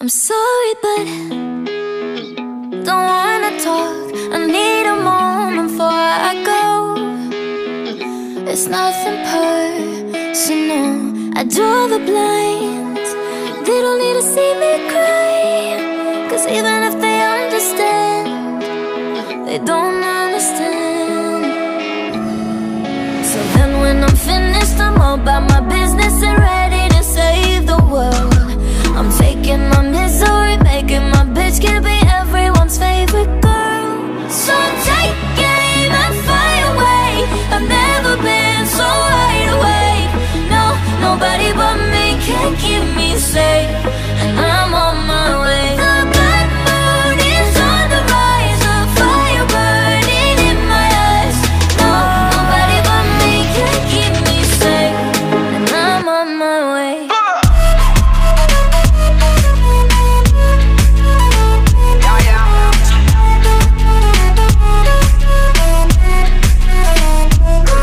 I'm sorry, but don't wanna talk. I need a moment before I go. It's nothing personal. I draw the blinds. They don't need to see me cry, 'cause even if they understand, they don't understand. So then when I'm finished, I'm all about my business.